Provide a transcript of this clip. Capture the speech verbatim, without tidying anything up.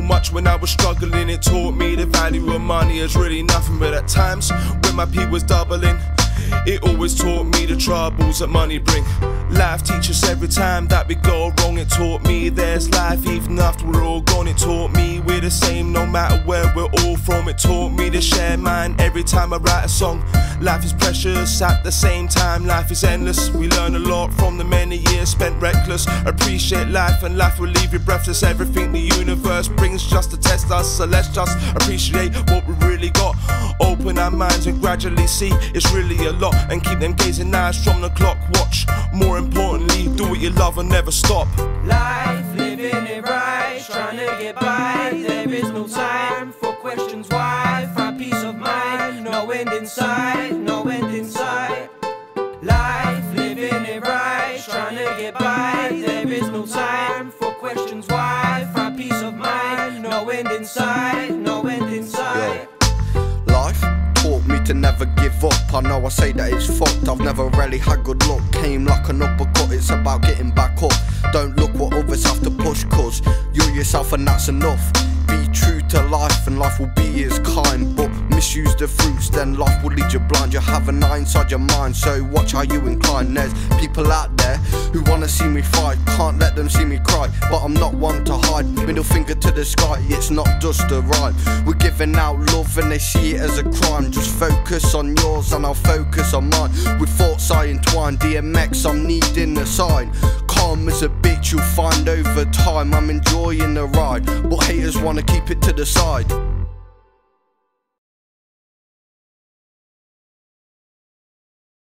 much when I was struggling. It taught me the value of money is really nothing, but at times when my P was doubling, it always taught me the troubles that money bring. Life teaches every time that we go wrong. It taught me there's life even after we're all gone. It taught me we're the same no matter where we're all from. It taught me to share mine every time I write a song. Life is precious, at the same time life is endless. We learn a lot from the many years spent reckless. Appreciate life and life will leave you breathless. Everything the universe brings just to test us, so let's just appreciate what we really got. Open our minds and gradually see it's really a lot, and keep them gazing eyes from the clock watch. More importantly, do what you love and never stop. Life, living it right, trying to get by. There is no time for questions why. Find peace of mind, no end in sight, no end in sight. Life, living it right, trying to get by. There is no time for questions why. Find peace of mind, no end in sight, no end in sight. Life taught me to never give up. I know I say that it's fucked, I've never really had good luck. Came like an uppercut, it's about getting back up. Don't look what others have to push, cause you're yourself and that's enough. Be true to life and life will be as kind, but misuse the fruits, then life will lead you blind. You have an eye inside your mind, so watch how you incline. There's people out there who wanna see me fight, can't let them see me cry, but I'm not one to hide. Middle finger to the sky, it's not just a rhyme. We're giving out love and they see it as a crime. Just focus on yours and I'll focus on mine. With thoughts I entwine, D M X I'm needing a sign. Calm as a bitch you'll find over time. I'm enjoying the ride, but haters wanna keep it to the side.